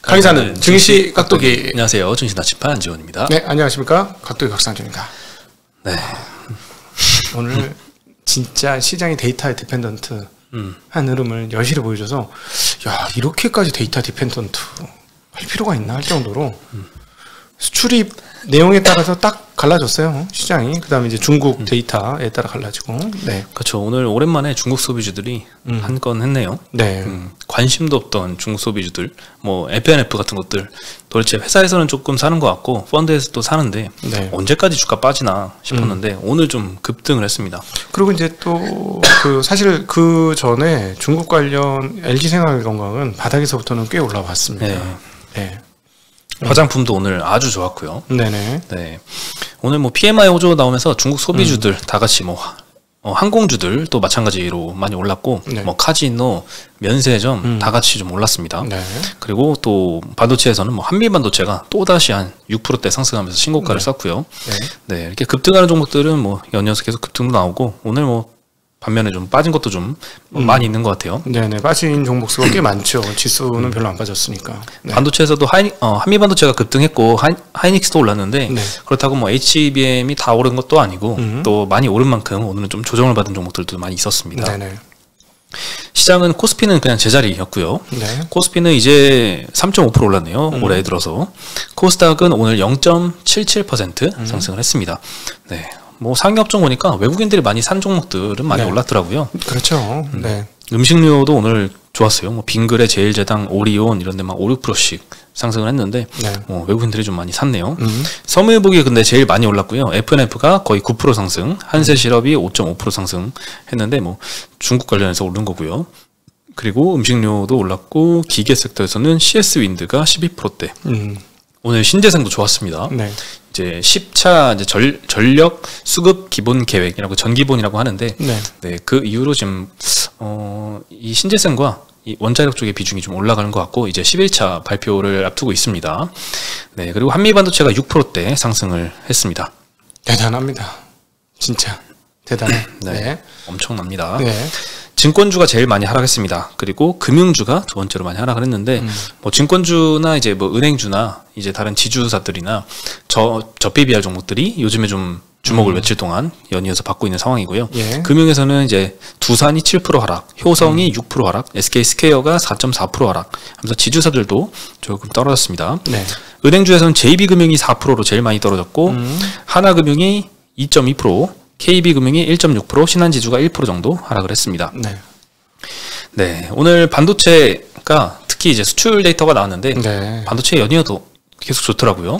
강의사는 증시 깍두기. 안녕하세요. 증시 나침반 안지원입니다. 네, 안녕하십니까. 깍두기 각상준입니다. 네. 오늘 진짜 시장이 데이터에 디펜던트 한 흐름을 여실히 보여줘서 야, 이렇게까지 데이터 디펜던트 할 필요가 있나 할 정도로 수출입 내용에 따라서 딱 갈라졌어요. 시장이. 그 다음에 이제 중국 데이터에 따라 갈라지고. 네. 그렇죠. 오늘 오랜만에 중국 소비주들이 한 건 했네요. 네. 관심도 없던 중국 소비주들, 뭐 FNF 같은 것들 도대체 회사에서는 조금 사는 것 같고 펀드에서 또 사는데 네. 언제까지 주가 빠지나 싶었는데 오늘 좀 급등을 했습니다. 그리고 이제 또 사실 그 전에 중국 관련 LG생활건강은 바닥에서부터는 꽤 올라왔습니다. 네. 네. 화장품도 오늘 아주 좋았고요. 네네. 네. 오늘 뭐 PMI 호조 나오면서 중국 소비주들 다 같이 뭐 항공주들 또 마찬가지로 많이 올랐고, 네. 뭐 카지노, 면세점 다 같이 좀 올랐습니다. 네. 그리고 또 반도체에서는 뭐 한미 반도체가 또 다시 한 6%대 상승하면서 신고가를 네. 썼고요. 네. 네, 이렇게 급등하는 종목들은 뭐 연이어서 계속 급등도 나오고 오늘 뭐 반면에 좀 빠진 것도 좀 많이 있는 것 같아요. 네네. 빠진 종목 수가 꽤 많죠. 지수는 별로 안 빠졌으니까. 네. 반도체에서도 한미 반도체가 급등했고 하이닉스도 올랐는데 네. 그렇다고 뭐 HBM이 다 오른 것도 아니고 또 많이 오른 만큼 오늘은 좀 조정을 받은 종목들도 많이 있었습니다. 네네. 시장은 코스피는 그냥 제자리였고요. 네. 코스피는 이제 3.5% 올랐네요. 올해 들어서. 코스닥은 오늘 0.77% 상승을 했습니다. 네. 뭐 상업종 보니까 외국인들이 많이 산 종목들은 많이 네. 올랐더라고요. 그렇죠. 네. 음식료도 오늘 좋았어요. 뭐 빙그레, 제일제당, 오리온 이런 데 막 5, 6%씩 상승을 했는데 네. 외국인들이 좀 많이 샀네요. 섬유유복이 근데 제일 많이 올랐고요. FNF가 거의 9% 상승, 한세실업이 5.5% 상승했는데 뭐 중국 관련해서 오른 거고요. 그리고 음식료도 올랐고 기계 섹터에서는 CS윈드가 12%대. 오늘 신재생도 좋았습니다. 네. 이제 10차 이제 전력 수급 기본 계획이라고 전기본이라고 하는데 네. 네, 그 이후로 지금 이 신재생과 이 원자력 쪽의 비중이 좀 올라가는 것 같고 이제 11차 발표를 앞두고 있습니다. 네, 그리고 한미 반도체가 6%대 상승을 했습니다. 대단합니다. 진짜 대단해. 네, 네. 엄청납니다. 네. 증권주가 제일 많이 하락했습니다. 그리고 금융주가 두 번째로 많이 하락을 했는데 뭐 증권주나 이제 뭐 은행주나 이제 다른 지주사들이나 저PBR 종목들이 요즘에 좀 주목을 며칠 동안 연이어서 받고 있는 상황이고요. 예. 금융에서는 이제 두산이 7% 하락, 효성이 6% 하락, SK스퀘어가 4.4% 하락 하면서 지주사들도 조금 떨어졌습니다. 네. 은행주에서는 JB금융이 4%로 제일 많이 떨어졌고 하나금융이 2.2%, KB금융이 1.6%, 신한지주가 1% 정도 하락을 했습니다. 네. 네, 오늘 반도체가 특히 이제 수출 데이터가 나왔는데 네. 반도체 연이어도 계속 좋더라고요.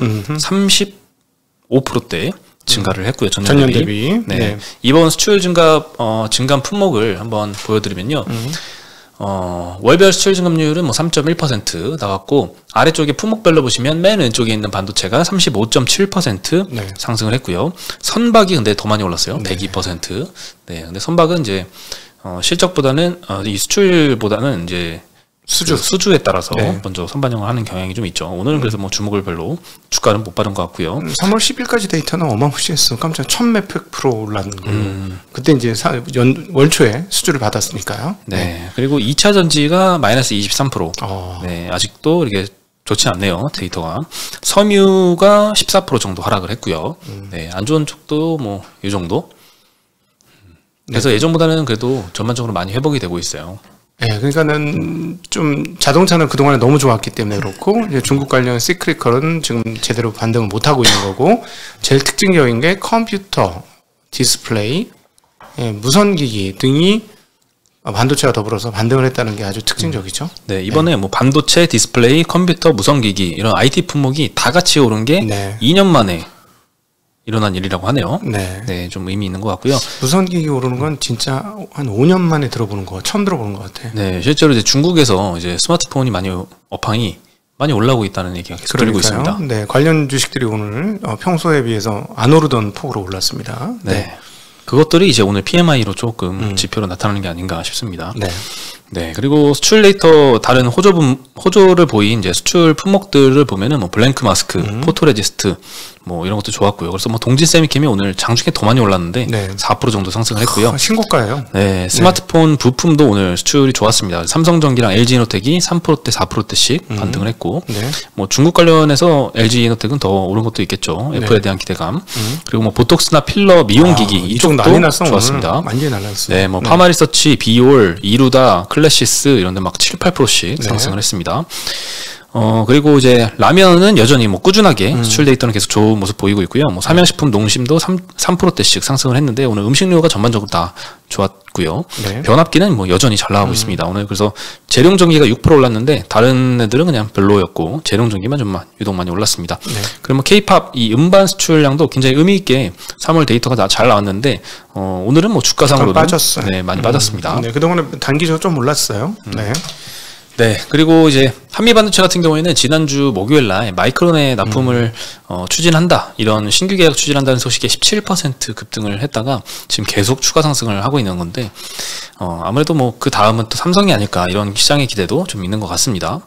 35%대 증가를 했고요. 전년 대비. 네. 네. 이번 수출 증감 품목을 한번 보여드리면요. 월별 수출 증감률은 뭐 3.1% 나왔고 아래쪽에 품목별로 보시면 맨 왼쪽에 있는 반도체가 35.7% 네. 상승을 했고요. 선박이 근데 더 많이 올랐어요. 네. 102%. 네, 근데 선박은 이제 실적보다는 이 수출보다는 이제 수주에 따라서 네. 먼저 선반영을 하는 경향이 좀 있죠. 오늘은 그래서 뭐 주목을 별로 주가는 못 받은 것 같고요. 3월 10일까지 데이터는 어마무시했어. 깜짝 1000몇백% 올랐는 거예요. 그때 이제 월초에 수주를 받았으니까요. 네. 그리고 2차 전지가 마이너스 23%. 어. 네. 아직도 이렇게 좋지 않네요. 데이터가. 섬유가 14% 정도 하락을 했고요. 네. 안 좋은 쪽도 뭐 이 정도. 그래서 예전보다는 그래도 전반적으로 많이 회복이 되고 있어요. 네, 그러니까는 좀 자동차는 그동안에 너무 좋았기 때문에 그렇고 이제 중국 관련 시크릿컬은 지금 제대로 반등을 못 하고 있는 거고 제일 특징적인 게 컴퓨터, 디스플레이, 무선기기 등이 반도체와 더불어서 반등을 했다는 게 아주 특징적이죠. 네, 이번에 뭐 반도체, 디스플레이, 컴퓨터, 무선기기 이런 IT 품목이 다 같이 오른 게 네. 2년 만에 일어난 일이라고 하네요. 네. 네, 좀 의미 있는 것 같고요. 무선기기 오르는 건 진짜 한 5년 만에 처음 들어보는 것 같아요. 네, 실제로 이제 중국에서 이제 스마트폰이 업황이 많이 올라오고 있다는 얘기가 계속 들리고 있습니다. 네, 관련 주식들이 오늘 평소에 비해서 안 오르던 폭으로 올랐습니다. 네. 그것들이 이제 오늘 PMI로 조금 지표로 나타나는 게 아닌가 싶습니다. 네. 네, 그리고 수출 데이터 다른 호조를 보인 이제 수출 품목들을 보면은 뭐 블랭크 마스크, 포토레지스트 뭐 이런 것도 좋았고요. 그래서 뭐 동진 세미캠이 오늘 장중에 더 많이 올랐는데 네. 4% 정도 상승을 했고요. 신고가예요. 네, 스마트폰 부품도 오늘 수출이 좋았습니다. 삼성전기랑 LG이노텍이 3%대, 4%대씩 반등을 했고, 네. 뭐 중국 관련해서 LG이노텍은 더 오른 것도 있겠죠. 애플에 대한 기대감. 그리고 뭐 보톡스나 필러, 미용기기 이쪽 난리 났어. 좋았습니다. 완전히 날랐어. 네, 뭐 파마리서치, 비올, 이루다, 클래시스 이런데 막 7, 8%씩 상승을 했습니다. 그리고 이제 라면은 여전히 뭐 꾸준하게 수출 데이터는 계속 좋은 모습 보이고 있고요. 뭐 삼양식품, 농심도 3%대씩 상승을 했는데 오늘 음식료가 전반적으로 다 좋았고요. 네. 변압기는 뭐 여전히 잘 나가고 있습니다. 오늘 그래서 재룡전기가 6% 올랐는데 다른 애들은 그냥 별로였고 재룡전기만 좀 유독 많이 올랐습니다. 네. 그러면 K-팝 이 음반 수출량도 굉장히 의미 있게 3월 데이터가 잘 나왔는데 오늘은 뭐 주가상으로는 빠졌어요. 네, 많이 빠졌습니다. 네, 그동안에 단기적으로 좀 올랐어요. 네. 네, 그리고 이제 한미반도체 같은 경우에는 지난주 목요일 날 마이크론의 납품을 추진한다, 이런 신규 계약 추진한다는 소식에 17% 급등을 했다가 지금 계속 추가 상승을 하고 있는 건데 아무래도 뭐 그 다음은 또 삼성이 아닐까, 이런 시장의 기대도 좀 있는 것 같습니다.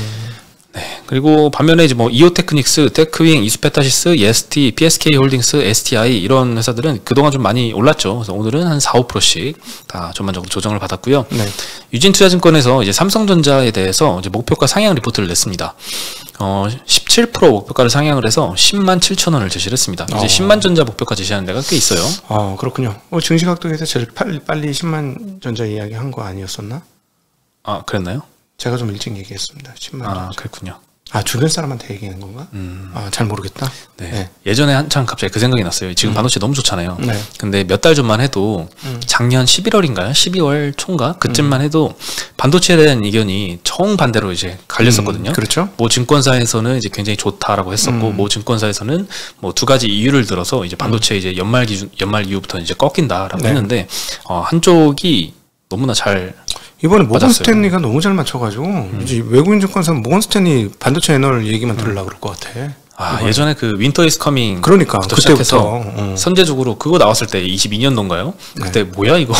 네, 그리고 반면에 이제 뭐 이오테크닉스, 테크윙, 이수페타시스, EST, PSK 홀딩스, STI 이런 회사들은 그동안 좀 많이 올랐죠. 그래서 오늘은 한 4, 5%씩 다 전반적으로 조정을 받았고요. 네. 유진투자증권에서 이제 삼성전자에 대해서 이제 목표가 상향 리포트를 냈습니다. 17% 목표가를 상향을 해서 10만 7천 원을 제시를 했습니다. 이제 10만 전자 목표가 제시하는 데가 꽤 있어요. 그렇군요. 증시각도에서 제일 빨리 10만 전자 이야기한 거 아니었었나? 아, 그랬나요? 제가 좀 일찍 얘기했습니다. 10만 전자. 아, 그랬군요. 주변 사람한테 얘기하는 건가? 잘 모르겠다. 네. 네. 예전에 한창 갑자기 그 생각이 났어요. 지금 반도체 너무 좋잖아요. 네. 근데 몇 달 전만 해도 작년 11월인가요? 12월 초인가? 그쯤만 해도 반도체에 대한 의견이 정반대로 이제 갈렸었거든요. 그렇죠. 모 증권사에서는 이제 굉장히 좋다라고 했었고, 모 증권사에서는 뭐 두 가지 이유를 들어서 이제 반도체 이제 연말 이후부터 이제 꺾인다라고 네. 했는데, 한쪽이 너무나 잘 이번에 모건 맞았어요. 스탠리가 너무 잘 맞춰가지고 이제 외국인 증권사는 모건 스탠리 반도체 애널 얘기만 들으려고 그럴 것 같아. 예전에 그 윈터 이즈 커밍 그러니까 그때부터 선제적으로 그거 나왔을 때 22년도인가요? 그때 뭐야 이거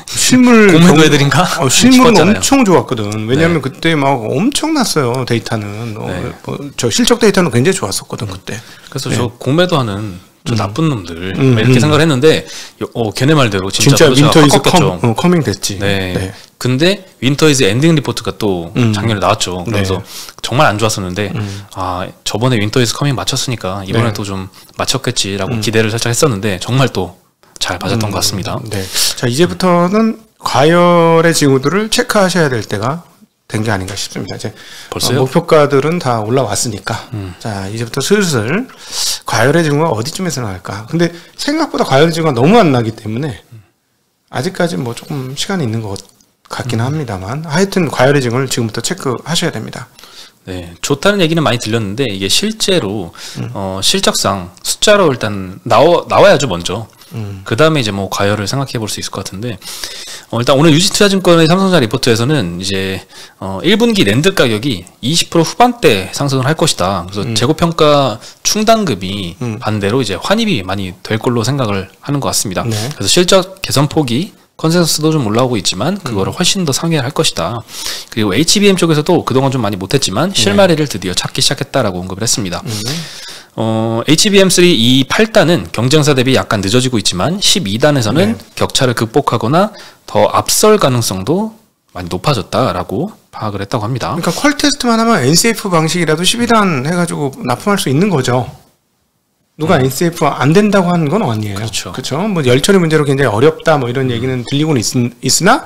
실물 공매도 애들인가? 실물은 싶었잖아요. 엄청 좋았거든. 왜냐하면 네. 그때 막 엄청났어요. 데이터는 네. 저 실적 데이터는 굉장히 좋았었거든 그때. 그래서 저 공매도 하는 저 나쁜 놈들 이렇게 생각을 했는데 걔네 말대로 진짜 윈터 이즈 꺾였죠. 커밍 됐지. 네. 네. 근데 윈터 이즈 엔딩 리포트가 또 작년에 나왔죠. 그래서 네. 정말 안 좋았었는데 저번에 윈터 이즈 커밍 맞췄으니까 이번에 네. 또 좀 맞췄겠지라고 기대를 살짝 했었는데 정말 또 잘 맞았던 것 같습니다. 네. 자, 이제부터는 과열의 징후들을 체크하셔야 될 때가 된 게 아닌가 싶습니다. 이제 벌써요? 목표가들은 다 올라왔으니까 자, 이제부터 슬슬 과열의 징후가 어디쯤에서 나올까? 근데 생각보다 과열의 징후가 너무 안 나기 때문에 아직까지 뭐 조금 시간이 있는 것 같긴 합니다만 하여튼 과열의 징후를 지금부터 체크하셔야 됩니다. 네, 좋다는 얘기는 많이 들렸는데 이게 실제로 실적상 숫자로 일단 나와야죠 먼저. 그 다음에 이제 뭐 과열을 생각해 볼 수 있을 것 같은데 일단 오늘 유진투자증권의 삼성전자 리포트에서는 이제 1분기 랜드 가격이 20% 후반대 상승을 할 것이다. 그래서 재고평가 충당금이 반대로 이제 환입이 많이 될 걸로 생각을 하는 것 같습니다. 네. 그래서 실적 개선폭이 컨센서스도 좀 올라오고 있지만 그거를 훨씬 더 상회할 것이다. 그리고 HBM 쪽에서도 그동안 좀 많이 못했지만 실마리를 드디어 찾기 시작했다라고 언급을 했습니다. HBM3 이 8단은 경쟁사 대비 약간 늦어지고 있지만 12단에서는 격차를 극복하거나 더 앞설 가능성도 많이 높아졌다라고 파악을 했다고 합니다. 그러니까 퀄 테스트만 하면 NCF 방식이라도 12단 해가지고 납품할 수 있는 거죠. 누가 NCF 안 된다고 하는 건 아니에요. 그렇죠. 그렇죠. 뭐 열처리 문제로 굉장히 어렵다 뭐 이런 얘기는 들리고는 있으나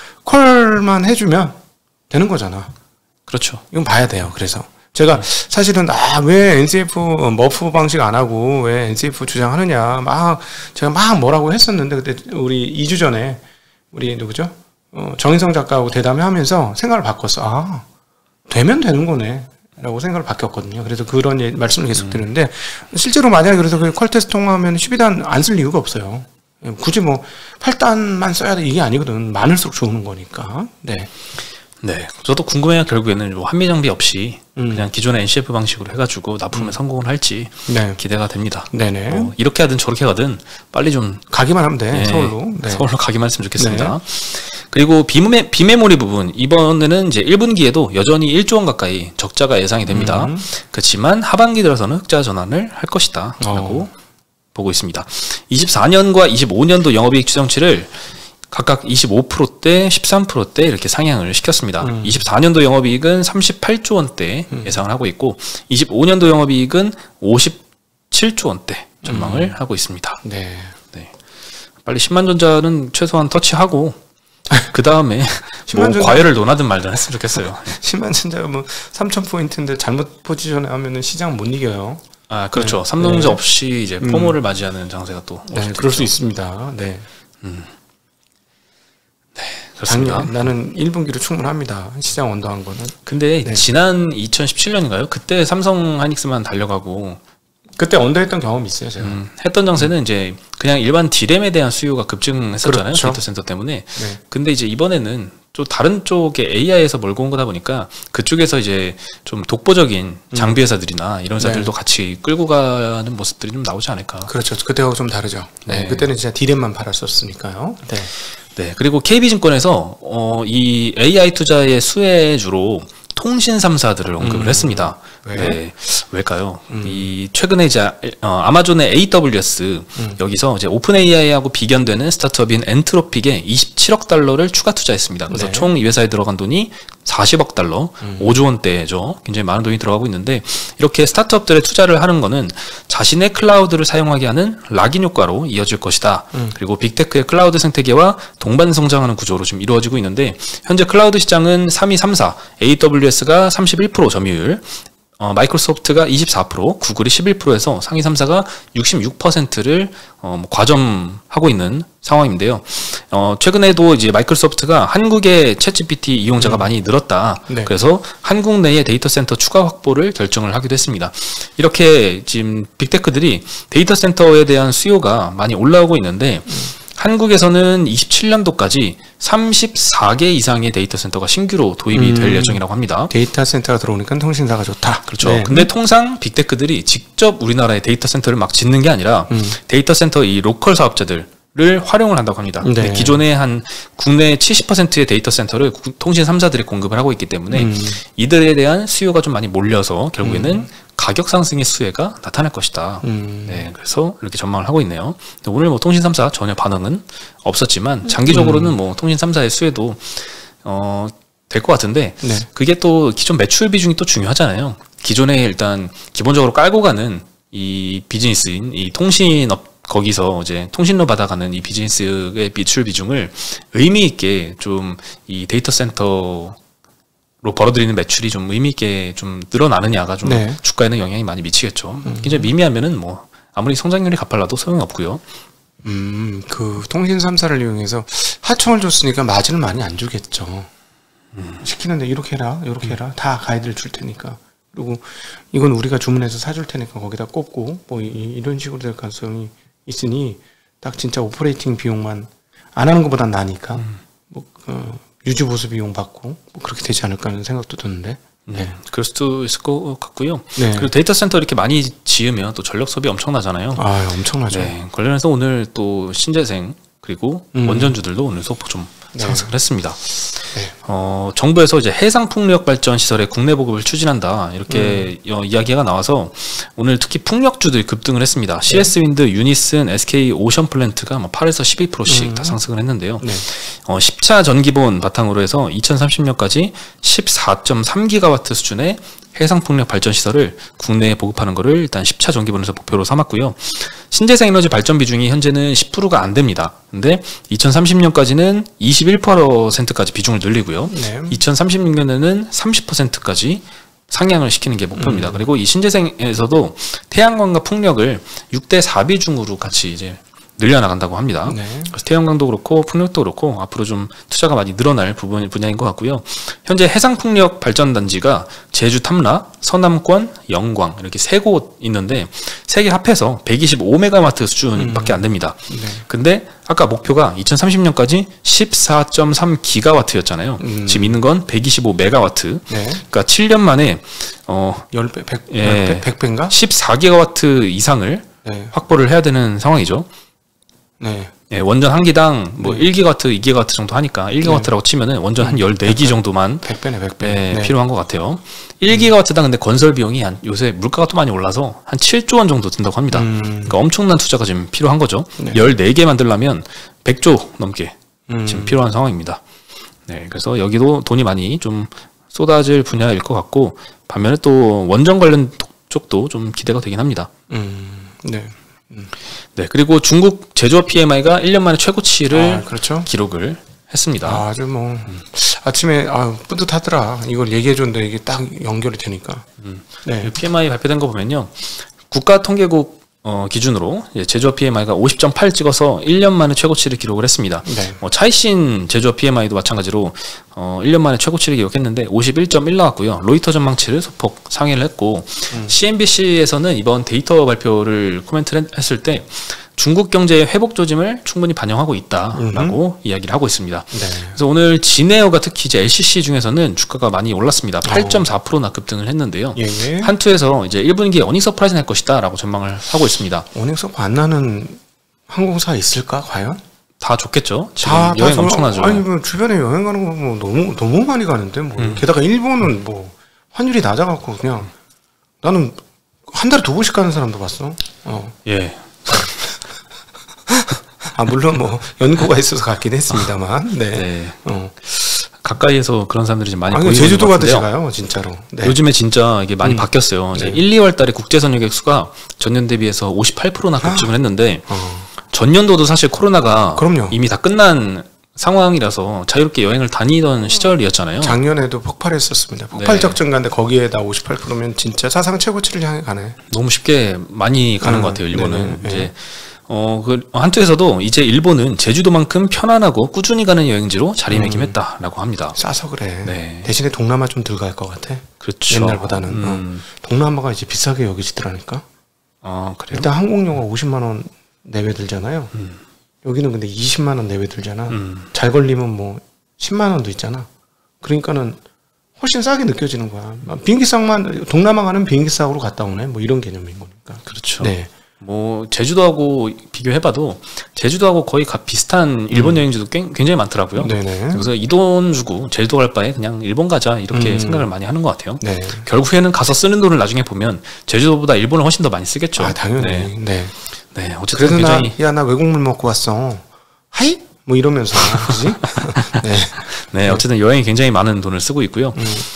퀄만 해주면 되는 거잖아. 그렇죠. 이건 봐야 돼요. 그래서 제가 사실은 왜 NCF 머프 방식 안 하고 왜 NCF 주장하느냐 제가 막 뭐라고 했었는데 그때 우리 2주 전에 우리 누구죠? 정인성 작가하고 대담하면서 생각을 바꿨어. 되면 되는 거네. 라고 생각을 바뀌었거든요. 그래서 그런 말씀을 계속 드리는데, 실제로 만약에 그래서 그 퀄테스트 통하면 12단 안 쓸 이유가 없어요. 굳이 뭐 8단만 써야 돼 이게 아니거든. 많을수록 좋은 거니까. 네. 네. 저도 궁금해요. 결국에는 뭐 한미 장비 없이 그냥 기존의 NCF 방식으로 해가지고 납품에 성공을 할지 네. 기대가 됩니다. 네네. 이렇게 하든 저렇게 가든 빨리 좀 가기만 하면 돼. 네, 서울로. 네. 서울로 가기만 했으면 좋겠습니다. 네. 그리고 비메모리 부분 이번에는 이제 1분기에도 여전히 1조 원 가까이 적자가 예상이 됩니다. 그렇지만 하반기 들어서는 흑자 전환을 할 것이다 라고 보고 있습니다. 24년과 25년도 영업이익 추정치를 각각 25%대, 13%대 이렇게 상향을 시켰습니다. 24년도 영업이익은 38조 원대 예상을 하고 있고 25년도 영업이익은 57조 원대 전망을 하고 있습니다. 네. 네. 빨리 10만 전자는 최소한 터치하고 그 다음에 뭐 과열을 논하든 말든 했으면 좋겠어요. 10만 전자가 뭐 3,000포인트인데 잘못 포지션에 하면은 시장 못 이겨요. 아, 그렇죠. 삼성전자 없이 이제 포모를 맞이하는 장세가 또 네, 그럴 수 있습니다. 네. 네, 그렇습니다. 나는 1분기로 충분합니다. 시장 원더한 거는. 근데 지난 2017년인가요? 그때 삼성 하이닉스만 달려가고 그때 언더했던 경험이 있어요, 제가. 했던 장세는 이제 그냥 일반 D램에 대한 수요가 급증했었잖아요. 그렇죠. 데이터 센터 때문에. 네. 근데 이제 이번에는 또 다른 쪽에 AI에서 몰고 온 거다 보니까 그쪽에서 이제 좀 독보적인 장비 회사들이나 이런 회사들도 같이 끌고 가는 모습들이 좀 나오지 않을까. 그렇죠. 그때하고 좀 다르죠. 네. 그때는 진짜 D램만 팔았었으니까요. 네. 네. 그리고 KB증권에서 이 AI 투자의 수혜주로 통신 3사들을 언급을 했습니다. 네, 왜일까요? 이 최근에 이제 아마존의 AWS 여기서 이제 오픈 AI하고 비견되는 스타트업인 엔트로픽에 27억 달러를 추가 투자했습니다. 그래서 총 이 회사에 들어간 돈이 40억 달러, 5조 원대죠. 굉장히 많은 돈이 들어가고 있는데 이렇게 스타트업들의 투자를 하는 거는 자신의 클라우드를 사용하게 하는 락인 효과로 이어질 것이다. 그리고 빅테크의 클라우드 생태계와 동반 성장하는 구조로 지금 이루어지고 있는데 현재 클라우드 시장은 3위 3사, AWS가 31% 점유율, 마이크로소프트가 24%, 구글이 11%에서 상위 3사가 66%를 과점하고 있는 상황인데요. 최근에도 이제 마이크로소프트가 한국의 챗GPT 이용자가 많이 늘었다. 네. 그래서 한국 내에 데이터 센터 추가 확보를 결정을 하기도 했습니다. 이렇게 지금 빅테크들이 데이터 센터에 대한 수요가 많이 올라오고 있는데 한국에서는 27년도까지 34개 이상의 데이터 센터가 신규로 도입이 될 예정이라고 합니다. 데이터 센터가 들어오니까 통신사가 좋다. 그렇죠. 네. 근데 통상 빅테크들이 직접 우리나라의 데이터 센터를 막 짓는 게 아니라 데이터 센터 이 로컬 사업자들을 활용을 한다고 합니다. 네. 근데 기존에 한 국내 70%의 데이터 센터를 통신 3사들이 공급을 하고 있기 때문에 이들에 대한 수요가 좀 많이 몰려서 결국에는 가격 상승의 수혜가 나타날 것이다. 네, 그래서 이렇게 전망을 하고 있네요. 오늘 뭐 통신 3사 전혀 반응은 없었지만 장기적으로는 뭐 통신 3사의 수혜도 될 것 같은데 그게 또 기존 매출 비중이 또 중요하잖아요. 기존에 일단 기본적으로 깔고 가는 이 비즈니스인 이 통신업 거기서 이제 통신료 받아가는 이 비즈니스의 매출 비중을 의미 있게 좀 이 데이터 센터 로 벌어들이는 매출이 좀 의미 있게 좀 늘어나느냐가 좀 주가에는 영향이 많이 미치겠죠. 굉장히 미미하면은 뭐 아무리 성장률이 가팔라도 소용이 없고요. 그 통신 3사를 이용해서 하청을 줬으니까 마진을 많이 안 주겠죠. 시키는데 이렇게 해라, 이렇게 해라, 다 가이드를 줄 테니까. 그리고 이건 우리가 주문해서 사줄 테니까 거기다 꽂고 뭐 이런 식으로 될 가능성이 있으니 딱 진짜 오퍼레이팅 비용만 안 하는 것보단 나니까 뭐 유지 보수 비용 받고 뭐 그렇게 되지 않을까 하는 생각도 드는데. 네, 그럴 수도 있을 것 같고요. 네. 그리고 데이터 센터 이렇게 많이 지으면 또 전력 소비 엄청나잖아요. 아, 엄청나죠. 네, 관련해서 오늘 또 신재생 그리고 원전주들도 오늘 소폭 좀 상승을 했습니다. 네. 정부에서 이제 해상 풍력 발전 시설의 국내 보급을 추진한다 이렇게 이야기가 나와서 오늘 특히 풍력주들이 급등을 했습니다. CS 윈드, 유니슨, SK 오션 플랜트가 8에서 12%씩 다 상승을 했는데요. 10차 전기본 바탕으로 해서 2030년까지 14.3기가와트 수준의 해상 풍력 발전 시설을 국내에 보급하는 것을 일단 10차 전기본에서 목표로 삼았고요. 신재생 에너지 발전 비중이 현재는 10%가 안 됩니다. 근데 2030년까지는 21%까지 비중을 늘리고요. 2036년에는 30%까지 상향을 시키는 게 목표입니다. 그리고 이 신재생에서도 태양광과 풍력을 6대 4비중으로 같이 이제 늘려나간다고 합니다. 그래서 태양광도 그렇고 풍력도 그렇고 앞으로 좀 투자가 많이 늘어날 분야인 것 같고요. 현재 해상풍력 발전단지가 제주 탐라, 서남권, 영광 이렇게 세 곳 있는데 세 개 합해서 125메가와트 수준밖에 안 됩니다. 근데 아까 목표가 2030년까지 14.3기가와트였잖아요. 지금 있는 건 125메가와트. 그러니까 7년 만에 10배, 100배인가? 14기가와트 이상을 확보를 해야 되는 상황이죠. 네. 예, 원전 한 기당 뭐 1기가와트, 2기가와트 정도 하니까 1기가와트라고 치면은 원전 한 14기 정도만 100배네, 100배. 예, 필요한 것 같아요. 1기가와트당 근데 건설 비용이 요새 물가가 또 많이 올라서 한 7조 원 정도 든다고 합니다. 그러니까 엄청난 투자가 지금 필요한 거죠. 14개 만들려면 100조 넘게 지금 필요한 상황입니다. 네, 그래서 여기도 돈이 많이 좀 쏟아질 분야일 것 같고, 반면에 또 원전 관련 쪽도 좀 기대가 되긴 합니다. 네. 네, 그리고 중국 제조업 PMI가 1년 만에 최고치를 그렇죠? 기록을 했습니다. 아주 뭐 아침에 뿌듯하더라. 이걸 얘기해줬는데 이게 딱 연결이 되니까. 네. PMI 발표된 거 보면요, 국가통계국 기준으로 제조업 PMI가 50.8 찍어서 1년 만에 최고치를 기록을 했습니다. 네. 차이신 제조업 PMI도 마찬가지로 1년 만에 최고치를 기록했는데 51.1 나왔고요. 로이터 전망치를 소폭 상회를 했고, CNBC에서는 이번 데이터 발표를 코멘트를 했을 때 중국 경제의 회복 조짐을 충분히 반영하고 있다라고 이야기를 하고 있습니다. 네. 그래서 오늘 진에어가 특히 이제 LCC 중에서는 주가가 많이 올랐습니다. 8.4%나 급등을 했는데요. 예. 한투에서 이제 1분기에 어닝 서프라이즈 날 것이다라고 전망을 하고 있습니다. 어닝 서프 안 나는 항공사 있을까 과연? 다 좋겠죠. 지금 여행 엄청나죠. 아니 뭐 주변에 여행 가는 거 뭐 너무 많이 가는데 뭐 게다가 일본은 뭐 환율이 낮아갖고 그냥 나는 한 달에 2번씩 가는 사람도 봤어. 예. 물론 뭐 연고가 있어서 갔긴 했습니다만. 네. 네. 가까이에서 그런 사람들이 좀 많이 보이는 제주도 가듯이 가요, 진짜로. 네. 요즘에 진짜 이게 많이 바뀌었어요. 네. 1, 2월 달에 국제선 여객 수가 전년 대비해서 58%나 급증을 했는데 전년도도 사실 코로나가 이미 다 끝난 상황이라서 자유롭게 여행을 다니던 시절이었잖아요. 작년에도 폭발했었습니다. 폭발적 증가인데 거기에다 58%면 진짜 사상 최고치를 향해 가네. 너무 쉽게 많이 가는 것 같아요, 일본은. 이제 한투에서도 이제 일본은 제주도만큼 편안하고 꾸준히 가는 여행지로 자리매김했다라고 합니다. 싸서 그래. 네. 대신에 동남아 좀 덜 갈 것 같아. 그렇죠. 옛날보다는. 동남아가 이제 비싸게 여기지더라니까. 그래요? 일단 항공료가 50만 원 내외 들잖아요. 여기는 근데 20만 원 내외 들잖아. 잘 걸리면 뭐 10만 원도 있잖아. 그러니까는 훨씬 싸게 느껴지는 거야. 비행기 싹만 동남아 가는 비행기 싹으로 갔다 오네. 뭐 이런 개념인 거니까. 그렇죠. 네. 뭐 제주도하고 비교해봐도 제주도하고 거의 비슷한 일본 여행지도 굉장히 많더라고요. 네네. 그래서 이 돈 주고 제주도 갈 바에 그냥 일본 가자 이렇게 생각을 많이 하는 것 같아요. 네. 결국에는 가서 쓰는 돈을 나중에 보면 제주도보다 일본을 훨씬 더 많이 쓰겠죠. 당연히. 네. 네. 어쨌든 그래서 굉장히 나 외국물 먹고 왔어. 하이? 뭐 이러면서 그지? 네. 네. 어쨌든 여행이 굉장히 많은 돈을 쓰고 있고요.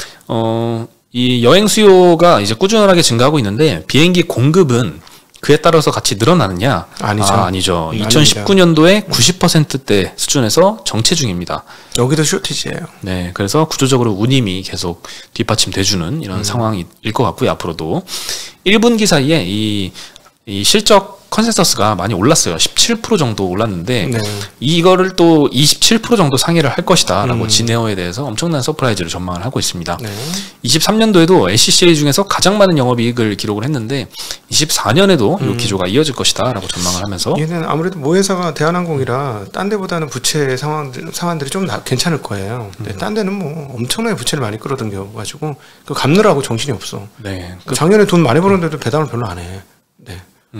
이 여행 수요가 이제 꾸준하게 증가하고 있는데 비행기 공급은 그에 따라서 같이 늘어나느냐? 아니죠. 2019년도에 90%대 수준에서 정체 중입니다. 여기도 쇼티지예요. 네, 그래서 구조적으로 운임이 계속 뒷받침돼주는 이런 상황일 것 같고요. 앞으로도 1분기 사이에 이 실적 컨센서스가 많이 올랐어요. 17% 정도 올랐는데 이거를 또 27% 정도 상회를 할 것이다 라고 진에어에 대해서 엄청난 서프라이즈를 전망을 하고 있습니다. 23년도에도 LCCA 중에서 가장 많은 영업이익을 기록을 했는데 24년에도 이 기조가 이어질 것이다 라고 전망을 하면서, 얘는 아무래도 모회사가 대한항공이라 딴 데보다는 부채 상황들이 좀 괜찮을 거예요. 근데 딴 데는 뭐 엄청나게 부채를 많이 끌어당겨가지고 그 갚느라고 정신이 없어. 네. 작년에 돈 많이 벌었는데도 배당을 별로 안 해. 네.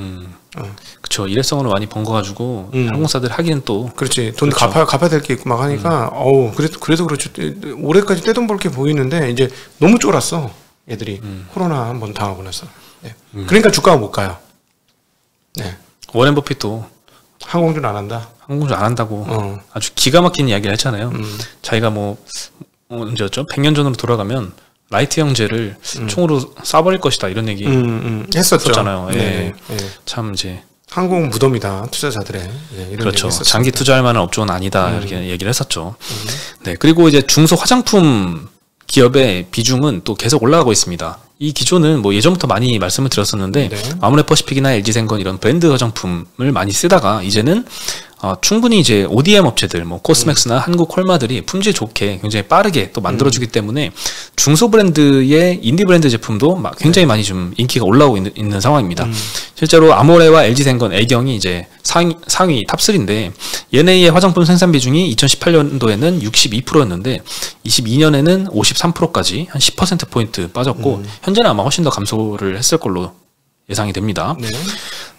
그쵸. 일회성으로 많이 번 거 가지고 항공사들 하기는 또 그렇지. 돈 그렇죠. 갚아야 될 게 있고 막 하니까 그래도 그렇죠. 올해까지 떼돈 벌 게 보이는데 이제 너무 쫄았어 애들이. 코로나 한번 당하고 나서. 네. 그러니까 주가가 못 가요. 네. 워렌 버핏도 항공주는 안 한다. 항공주 안 한다고 아주 기가 막힌 이야기를 했잖아요. 자기가 뭐 언제였죠? 100년 전으로 돌아가면 라이트 형제를 총으로 쏴버릴 것이다 이런 얘기 했었잖아요. 네. 예. 참 이제 항공 무덤이다 투자자들의. 이런 그렇죠. 장기 투자할 만한 업종은 아니다 이렇게 얘기를 했었죠. 네. 그리고 이제 중소 화장품 기업의 비중은 또 계속 올라가고 있습니다. 이 기조는 뭐 예전부터 많이 말씀을 드렸었는데 아모레퍼시픽이나 LG생건 이런 브랜드 화장품을 많이 쓰다가 이제는 충분히 이제 ODM 업체들, 뭐 코스맥스나 한국 콜마들이 품질 좋게 굉장히 빠르게 또 만들어주기 때문에 중소 브랜드의 인디 브랜드 제품도 굉장히 많이 좀 인기가 올라오고 있는 상황입니다. 실제로 아모레와 LG생건, 애경이 이제 상위 탑3인데 얘네의 화장품 생산 비중이 2018년도에는 62%였는데 22년에는 53%까지 한 10%포인트 빠졌고 현재는 아마 훨씬 더 감소를 했을 걸로 예상이 됩니다.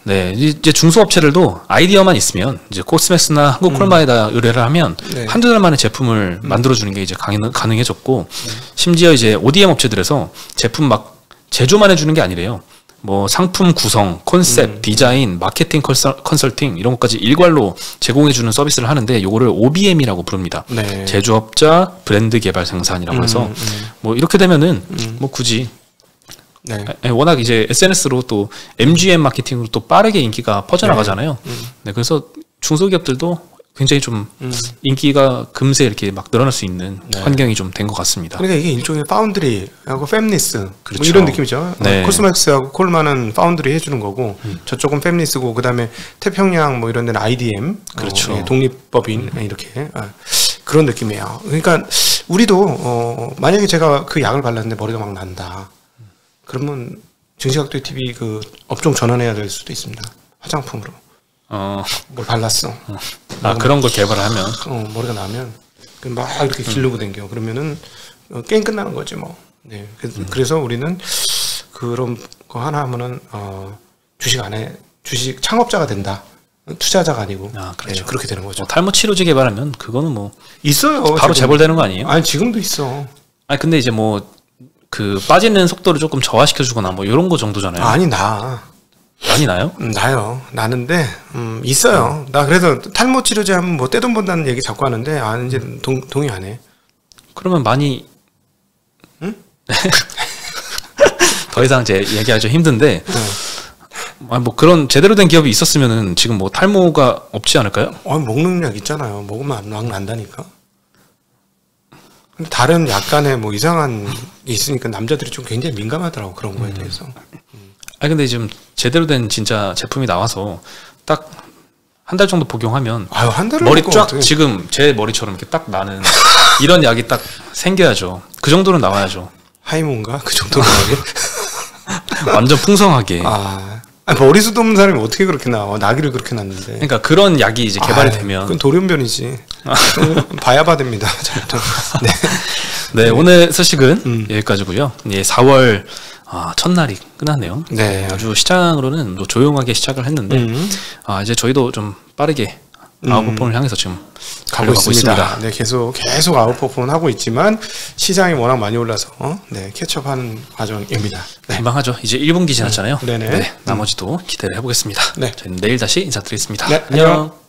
네, 이제 중소업체들도 아이디어만 있으면 이제 코스맥스나 한국콜마에다 의뢰를 하면 네. 한두 달 만에 제품을 만들어주는 게 이제 가능해졌고 심지어 이제 ODM 업체들에서 제품 막 제조만 해주는 게 아니래요. 뭐 상품 구성, 컨셉, 디자인, 마케팅 컨설팅 이런 것까지 일괄로 제공해주는 서비스를 하는데 요거를 OBM이라고 부릅니다. 네. 제조업자 브랜드 개발 생산이라고 해서 뭐 이렇게 되면은 뭐 굳이 네. 워낙 이제 SNS로 또 MGM 마케팅으로 또 빠르게 인기가 퍼져나가잖아요. 네, 그래서 중소기업들도 굉장히 좀 인기가 금세 이렇게 막 늘어날 수 있는 네. 환경이 좀 된 것 같습니다. 그러니까 이게 일종의 파운드리하고 팹리스 그렇죠. 뭐 이런 느낌이죠. 네. 코스맥스하고 콜마는 파운드리 해주는 거고 저쪽은 팹리스고 그다음에 태평양 뭐 이런 데는 IDM 그렇죠. 독립법인 이렇게 그런 느낌이에요. 그러니까 우리도 만약에 제가 그 약을 발랐는데 머리가 막 난다. 그러면 증시각도의 TV 그 업종 전환해야 될 수도 있습니다. 화장품으로. 뭘 발랐어. 그런 걸 개발하면 머리가 나면 막 이렇게 기르고 댕겨. 그러면은 게임 끝나는 거지 뭐. 네. 그래서 우리는 그런 거 하나 하면은 주식 창업자가 된다. 투자자가 아니고. 그렇죠. 네, 그렇게 되는 거죠. 탈모 치료제 개발하면 그거는 뭐 있어요. 바로 지금. 재벌되는 거 아니에요? 아니 지금도 있어. 아니 근데 이제 뭐 그 빠지는 속도를 조금 저하시켜주거나 뭐 이런 거 정도잖아요. 아니 나. 많이 나요? 나요. 나는데 있어요. 나 그래서 탈모 치료제 하면 뭐 떼돈 번다는 얘기 자꾸 하는데 이제 동의 안 해. 그러면 많이 응? 더 이상 제 얘기하기 힘든데 뭐 그런 제대로 된 기업이 있었으면은 지금 뭐 탈모가 없지 않을까요? 먹는 약 있잖아요. 먹으면 막 난다니까. 근데 다른 약간의 뭐 이상한 게 있으니까 남자들이 좀 굉장히 민감하더라고 그런 거에 대해서. 근데 지금 제대로 된 진짜 제품이 나와서 딱 한 달 정도 복용하면 한 달을 머리 쫙 어떡해. 지금 제 머리처럼 이렇게 딱 나는 이런 약이 딱 생겨야죠. 그 정도는 나와야죠. 하이몬가 그 정도로 완전 풍성하게. 머리숱 없는 사람이 어떻게 그렇게 나와? 나기를 그렇게 났는데. 그러니까 그런 약이 이제 개발이 되면 그건 돌연변이지. 봐야 받습니다. 네. 네, 오늘 소식은 여기까지고요. 예, 4월 첫날이 끝났네요. 네. 아주 시장으로는 뭐 조용하게 시작을 했는데 이제 저희도 좀 빠르게 아웃퍼폼을 향해서 지금 가고 있습니다. 있습니다. 네, 계속 아웃퍼폼 하고 있지만 시장이 워낙 많이 올라서 캐치업하는 과정입니다. 네. 금방 하죠. 이제 1분기 지났잖아요. 네네. 네, 나머지도 기대를 해보겠습니다. 네. 저희는 내일 다시 인사드리겠습니다. 네, 안녕.